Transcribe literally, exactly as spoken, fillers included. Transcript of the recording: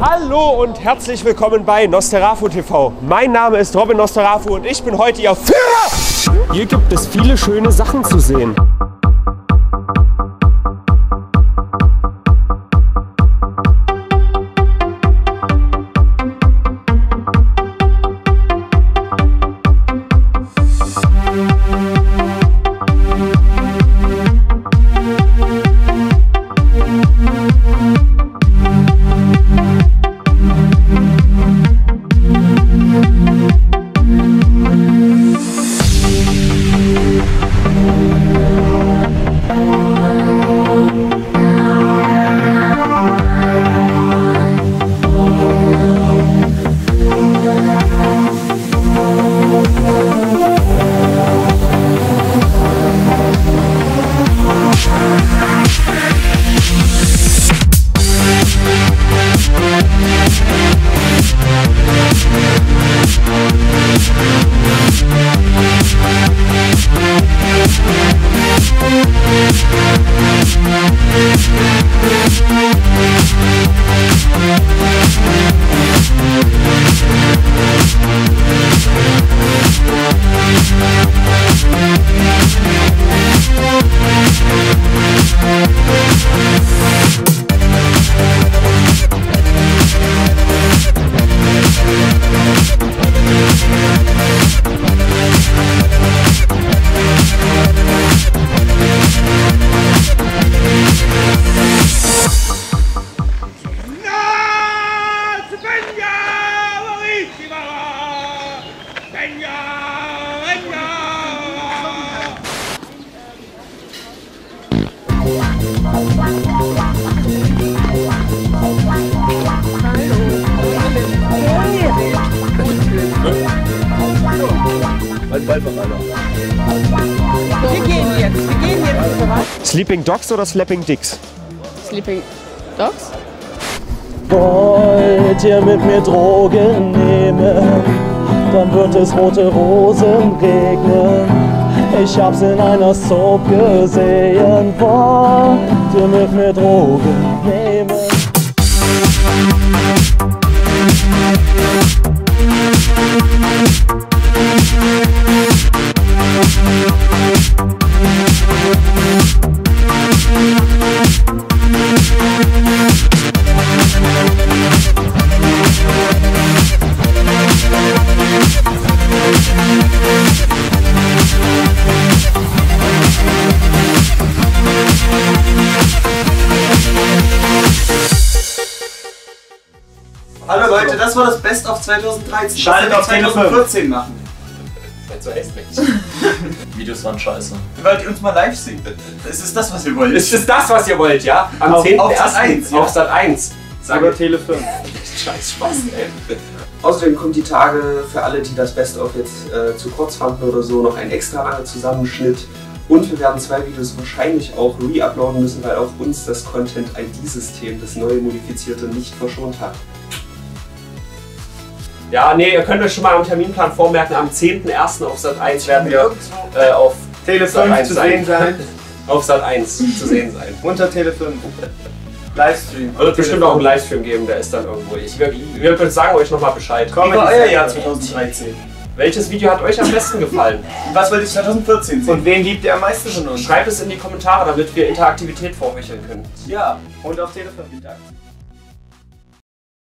Hallo und herzlich willkommen bei Nosferatu T V. Mein Name ist Robin Nosferatu und ich bin heute Ihr Führer! Hier gibt es viele schöne Sachen zu sehen. Wir gehen jetzt, wir gehen jetzt. Sleeping Dogs oder Slapping Dicks? Sleeping Dogs? Wollt ihr mit mir Drogen nehmen, dann wird es rote Rosen regnen. Ich hab's in einer Soap gesehen. Wollt ihr mit mir Drogen nehmen? Hallo Leute, das war das Best of zweitausenddreizehn. Schaltet auf zweitausendvierzehn machen. Seid so hässlich. Videos waren scheiße. Wollt ihr uns mal live sehen? Ist es das, was ihr wollt? Ist es das, was ihr wollt, ja? Am Auf- zehnten auf Sat ersten eins, ja. Auf Sat eins. Über Tele fünf. Scheiß Spaß, ey. Außerdem kommt die Tage für alle, die das Best-of jetzt äh, zu kurz fanden oder so, noch ein extra langer Zusammenschnitt. Und wir werden zwei Videos wahrscheinlich auch re-uploaden müssen, weil auch uns das Content-I D-System, das neue modifizierte, nicht verschont hat. Ja, nee, ihr könnt euch schon mal am Terminplan vormerken, am zehnten ersten auf Sat eins werden wir äh, auf Tele Sat fünf eins zu sehen sein. Auf Sat eins zu sehen sein. Unter Tele fünf. Livestream. Wird bestimmt auch einen Livestream geben, der ist dann irgendwo. Ich, wir, wir sagen euch nochmal Bescheid. Wie war euer Jahr zweitausenddreizehn? Welches Video hat euch am besten gefallen? Was wollt ihr zweitausendvierzehn sehen? Und wen liebt ihr am meisten von uns? Schreibt es in die Kommentare, damit wir Interaktivität vorhecheln können. Ja. Und auf Tele fünf interaktiv.